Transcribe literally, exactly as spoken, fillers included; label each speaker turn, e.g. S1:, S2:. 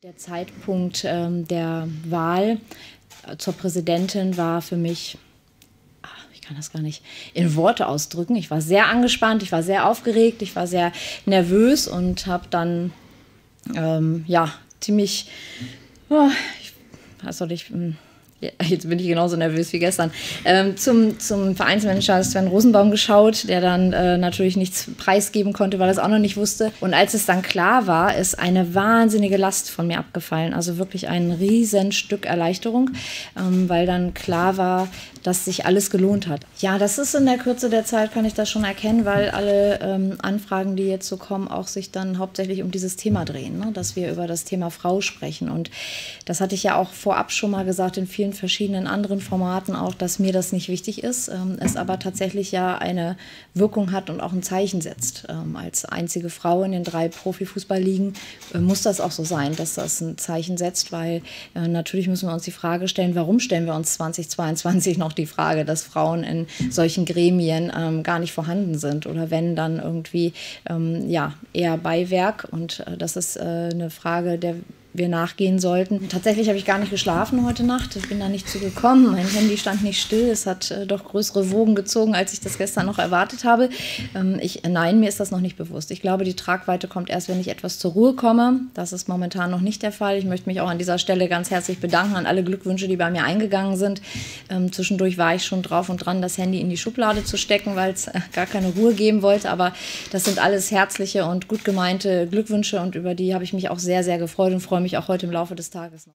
S1: Der Zeitpunkt ähm, der Wahl zur Präsidentin war für mich, ach, ich kann das gar nicht in Worte ausdrücken. Ich war sehr angespannt, ich war sehr aufgeregt, ich war sehr nervös und habe dann ähm, ja ziemlich, oh, ich weiß doch nicht, jetzt bin ich genauso nervös wie gestern, ähm, zum, zum Vereinsmanager Sven Rosenbaum geschaut, der dann äh, natürlich nichts preisgeben konnte, weil er es auch noch nicht wusste. Und als es dann klar war, ist eine wahnsinnige Last von mir abgefallen. Also wirklich ein Riesenstück Erleichterung, ähm, weil dann klar war, dass sich alles gelohnt hat. Ja, das ist in der Kürze der Zeit, kann ich das schon erkennen, weil alle ähm, Anfragen, die jetzt so kommen, auch sich dann hauptsächlich um dieses Thema drehen, ne? Dass wir über das Thema Frau sprechen. Und das hatte ich ja auch vorab schon mal gesagt in vielen verschiedenen anderen Formaten auch, dass mir das nicht wichtig ist, ähm, es aber tatsächlich ja eine Wirkung hat und auch ein Zeichen setzt. Ähm, als einzige Frau in den drei Profifußballligen äh, muss das auch so sein, dass das ein Zeichen setzt, weil äh, natürlich müssen wir uns die Frage stellen, warum stellen wir uns zweitausendzweiundzwanzig noch die Frage, dass Frauen in solchen Gremien ähm, gar nicht vorhanden sind oder wenn, dann irgendwie ähm, ja, eher Beiwerk, und äh, das ist äh, eine Frage, der wir nachgehen sollten. Tatsächlich habe ich gar nicht geschlafen heute Nacht. Ich bin da nicht zugekommen. Mein Handy stand nicht still. Es hat äh, doch größere Wogen gezogen, als ich das gestern noch erwartet habe. Ähm, ich, nein, mir ist das noch nicht bewusst. Ich glaube, die Tragweite kommt erst, wenn ich etwas zur Ruhe komme. Das ist momentan noch nicht der Fall. Ich möchte mich auch an dieser Stelle ganz herzlich bedanken an alle Glückwünsche, die bei mir eingegangen sind. Ähm, zwischendurch war ich schon drauf und dran, das Handy in die Schublade zu stecken, weil es äh, gar keine Ruhe geben wollte. Aber das sind alles herzliche und gut gemeinte Glückwünsche und über die habe ich mich auch sehr, sehr gefreut und freue mich mich auch heute im Laufe des Tages noch.